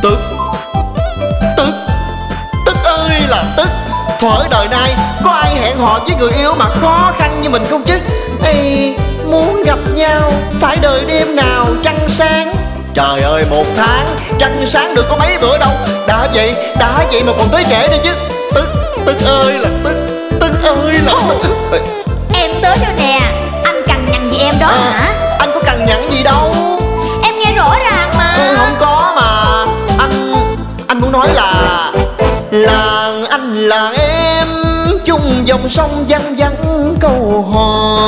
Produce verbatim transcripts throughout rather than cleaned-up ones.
Tức, tức, tức ơi là tức. Thuở đời nay có ai hẹn hò với người yêu mà khó khăn như mình không chứ? Ê, muốn gặp nhau phải đợi đêm nào trăng sáng. Trời ơi, một tháng trăng sáng được có mấy bữa đâu. Đã vậy, đã vậy mà còn tới trễ nữa chứ. Tức, tức ơi là tức, tức ơi là tức. Em tới rồi nè. Anh cằn nhằn gì em đó à, hả? Anh có cằn nhằn gì đâu. Em nghe rõ ràng mà. Ừ, không có mà. Anh, anh muốn nói là là anh là em chung dòng sông văng vẳng câu hò.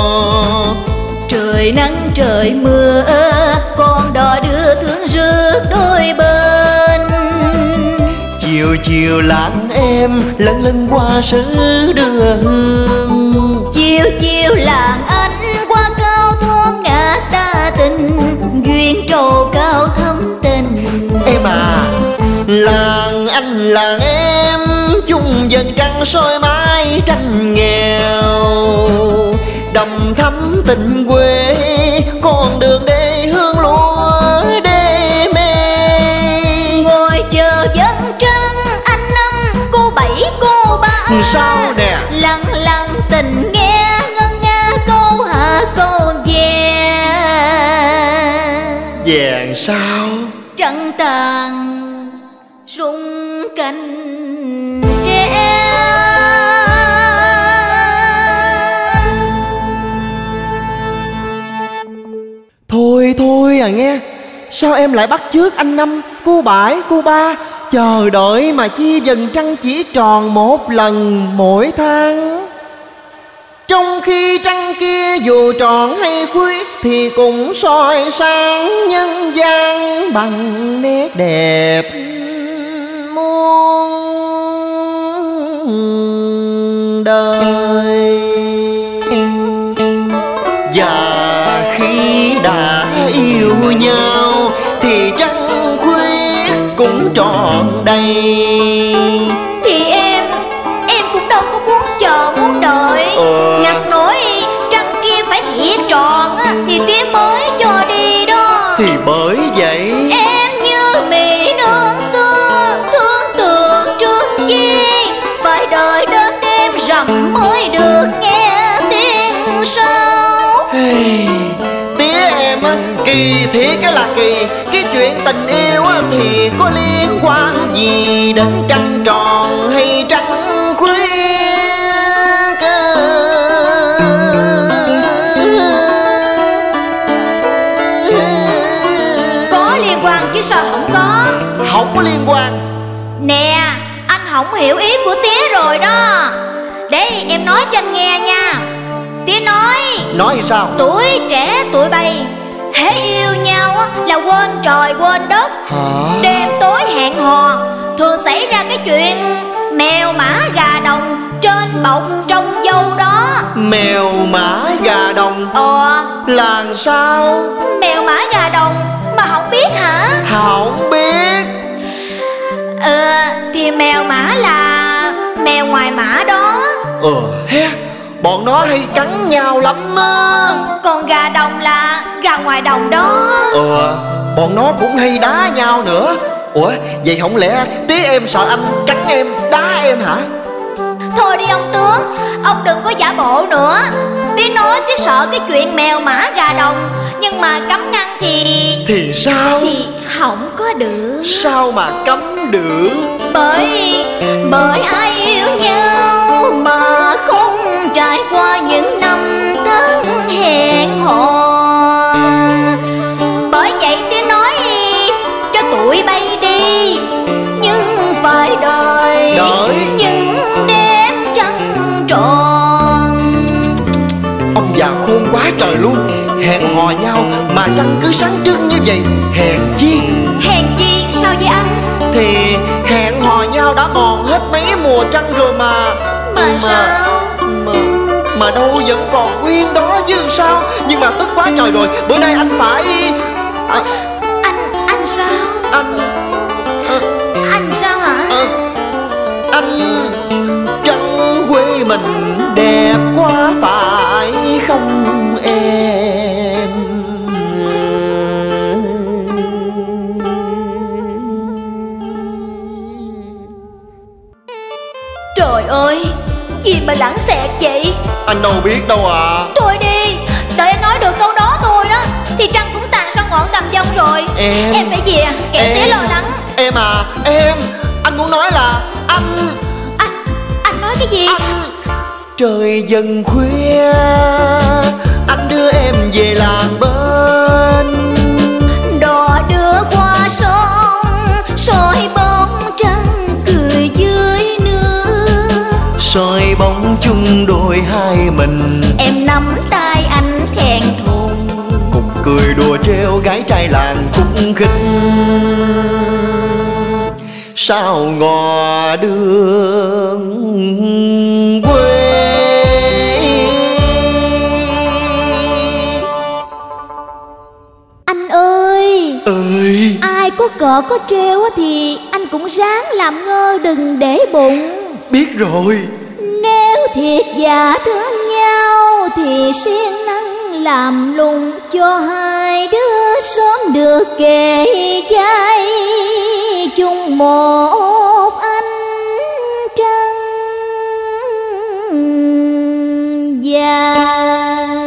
Trời nắng trời mưa con đò đưa thương rước đôi bên. Chiều chiều lặng em lân lân qua xứ đưa hương. Chiều chiều làng anh qua cao thôn ngát đa tình. Duyên trầu cao thắm tình. Em à, làng anh làng em chung dần trăng soi mái tranh nghèo. Đầm thắm tình quê con đường đê hương lúa đê mê. Ngồi chờ dân trăng anh năm cô bảy cô ba. Sao nè? Lặng lặng tình nghe ngân nga câu hạ câu về. Vàng sao? Trăng tàn rung cành tre. Thôi thôi à nghe. Sao em lại bắt chước anh năm cô bảy cô ba? Chờ đợi mà chi dần trăng chỉ tròn một lần mỗi tháng. Trong khi trăng kia dù tròn hay khuyết thì cũng soi sáng nhân gian bằng nét đẹp muôn đời. Và khi đã yêu nhau thì trăng khuyết cũng tròn đầy. Thì em, em cũng đâu có muốn chờ muốn đợi. ờ... Ngặt nổi trăng kia phải thiệt tròn thì tía mới cho đi đó. Thì bởi vậy em như mỹ nương xưa thương tượng trương chi. Phải đợi đến đêm rằm mới được nghe tiếng sao. hey, tía em á, kỳ thiệt cái là kỳ. Cái chuyện tình yêu á, thì có liên quan gì đến trăng tròn hay trăng khuyết? Có liên quan chứ sao không có. Không có liên quan. Nè, anh không hiểu ý của tía rồi đó. Để em nói cho anh nghe nha. Tía nói Nói sao? tuổi trẻ tuổi bay hễ yêu nhau là quên trời quên đất. Hả? Đêm tối hẹn hò thường xảy ra cái chuyện mèo mã gà đồng trên bọc trong dâu đó. Mèo mã gà đồng Ờ, là sao? mèo mã gà đồng mà không biết hả? Không biết. Ờ, thì mèo mã là mèo ngoài mã đó. Ờ he, bọn nó hay cắn nhau lắm á. Còn gà đồng là gà ngoài đồng đó. Ờ, bọn nó cũng hay đá nhau nữa. Ủa, vậy không lẽ tía em sợ anh cắn em, đá em hả? Thôi đi ông tướng, ông đừng có giả bộ nữa. Tía nói tía sợ cái chuyện mèo mã gà đồng, nhưng mà cấm ngăn thì... Thì sao? Thì không có được. Sao mà cấm được? Bởi, bởi ai yêu nhau mà không trải qua những năm tháng hẹn hò. Bởi vậy tía nói cho tụi bay đi, nhưng phải đợi, Đợi những đêm trăng tròn. Ông già khôn quá trời luôn. Hẹn hò nhau mà trăng cứ sáng trưng như vậy. Hèn chi. Hèn chi sao vậy anh? Thì hẹn hò nhau đã mòn hết mấy mùa trăng rồi mà. Mà, mà sao? Mà, mà đâu vẫn còn nguyên đó chứ sao. Nhưng mà tức quá trời rồi. Bữa nay anh phải à, Anh, anh sao? Anh à, Anh sao hả? à, Anh trăng quê mình đẹp quá phải không em? mà lãng xẹt vậy? Anh đâu biết đâu ạ. À. Thôi đi, đợi anh nói được câu đó thôi đó thì trăng cũng tàn sang ngọn tầm vong rồi. Em Em phải về, kẻo tía lo lắng. Em à, em Anh muốn nói là anh Anh, anh nói cái gì? Anh Trời dần khuya, anh đưa em về làng bên. Đò đưa qua sông, soi bóng trăng cười dưới nước. Soi bóng chung đôi hai mình. Em nắm tay anh thẹn thùng, cùng cười đùa treo gái trai làng khúc khích. Sao ngò đường quê. Anh ơi ơi ai có cờ có treo thì anh cũng ráng làm ngơ đừng để bụng. Biết rồi. Nếu thiệt giả thương nhau thì siêng năng làm lùng cho hai đứa sớm được kề vai chung một ánh trăng vàng.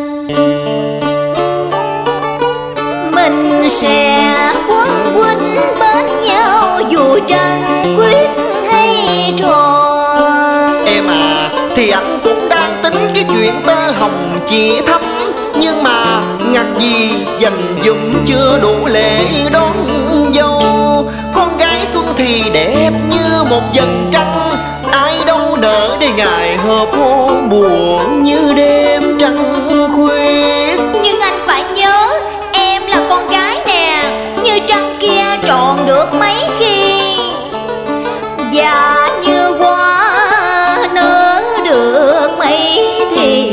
Mình sẽ quấn quýt bên nhau dù trăng quyết hay tròn. Em à, thì anh cũng đang tính cái chuyện tơ hồng chỉ thắm, nhưng mà ngặt gì dành dụm chưa đủ lễ đón dâu. Con gái xuân thì đẹp như một vầng trăng, ai đâu nỡ để ngày hợp hôn buồn như đêm trăng khuyết. Nhưng anh phải nhớ em là con gái nè, như trăng kia tròn được mấy khi, và như hoa nở được mấy thì.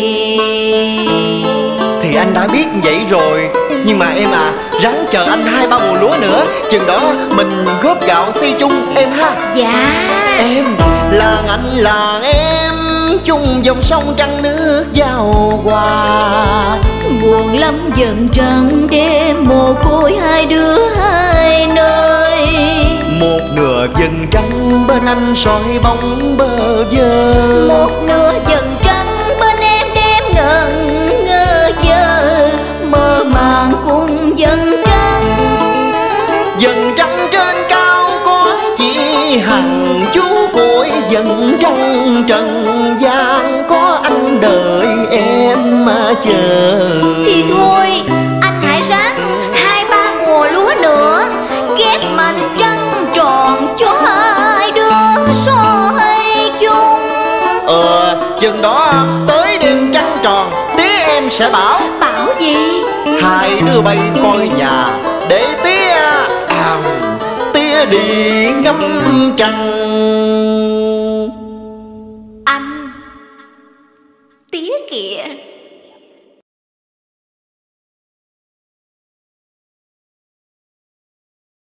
Thì anh đã biết vậy rồi, nhưng mà em à, ráng chờ anh hai ba mùa lúa nữa, chừng đó mình góp gạo xây chung em ha. Dạ. Em làng anh làng em chung dòng sông trăng nước giao hòa. Buồn lắm dần trăng đêm mồ côi hai đứa hai nơi. Một nửa dần trăng bên anh soi bóng bơ vơ, một nửa dần trăng bên em đêm ngẩn ngơ chờ mơ màng cùng dần trăng. dần trăng trên cao có chỉ hằng chú cội, dần trăng trần gian có anh đợi em mà chờ. Thì thôi anh hãy ráng hai ba mùa lúa nữa, ghép mành trăng tròn cho hai đứa soi chung. Ờ, chừng đó tới đêm trăng tròn tía em sẽ bảo. Bảo gì? Hai đứa bay coi nhà để tía à, tía đi ngắm trăng. Anh tía kìa.